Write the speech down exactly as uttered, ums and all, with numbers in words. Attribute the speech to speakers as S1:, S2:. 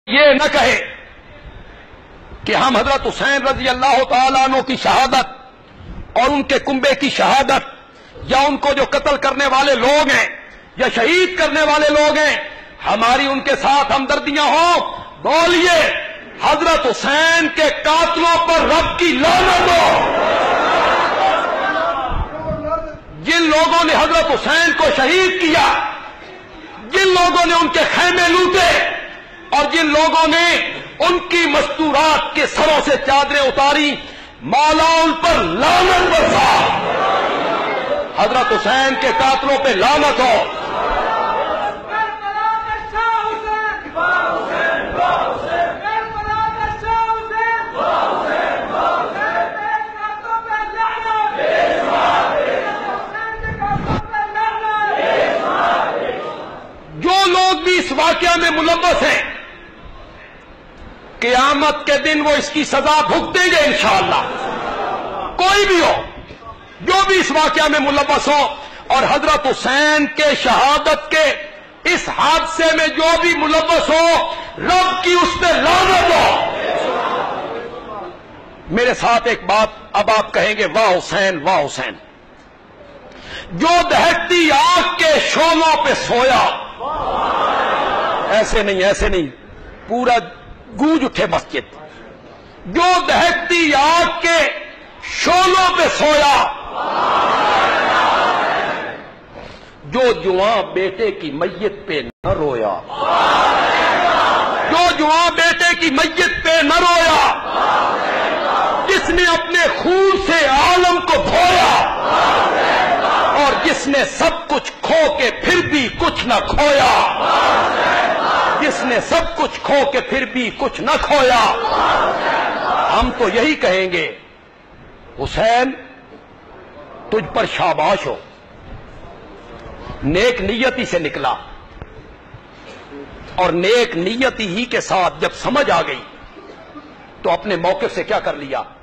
S1: یہ نہ کہے کہ ہم حضرت حسین رضی اللہ تعالیٰ عنہ کی شہادت اور ان کے کنبے کی شہادت یا ان کو جو قتل کرنے والے لوگ ہیں یا شہید کرنے والے لوگ ہیں ہماری ان کے ساتھ ہمدردیاں ہوں. بولیے حضرت حسین کے قاتلوں پر رب کی لعنت ہو. جن لوگوں نے حضرت حسین کو شہید کیا، جن لوگوں نے ان کے خیمے لوٹے اور جن لوگوں نے ان کی مستورات کے سروں سے چادریں اتاری، مولا ان پر لعنت برسا. حضرت حسین کے قاتلوں پہ لعنت ہو. جو لوگ بھی اس واقعہ میں ملوث ہیں قیامت کے دن وہ اس کی سزا بھگتیں گے انشاءاللہ. کوئی بھی ہو جو بھی اس واقعہ میں ملوث ہو، اور حضرت حسین کے شہادت کے اس حادثے میں جو بھی ملوث ہو رب کی اس پہ لعنت ہو. میرے ساتھ ایک بات اب آپ کہیں گے، واہ حسین واہ حسین. جو دہکتی آگ کے شعلوں پہ سویا، ایسے نہیں ایسے نہیں پورا گونج اٹھے مسجد. جو دہکتی آگ کے شعلوں پہ سویا، جو جواں بیٹے کی میت پہ نہ رویا، جو جواں بیٹے کی میت پہ نہ رویا، جس نے اپنے خون سے عالم کو دھویا اور جس نے سب کچھ کھو کے پھر بھی کچھ نہ کھویا، جس نے سب کچھ کھو کے پھر بھی کچھ نہ کھویا. ہم تو یہی کہیں گے، حسین تجھ پر شاباش ہو. نیک نیتی سے نکلا اور نیک نیتی ہی کے ساتھ جب سمجھ آ گئی تو اپنے موقف سے کیا کر لیا؟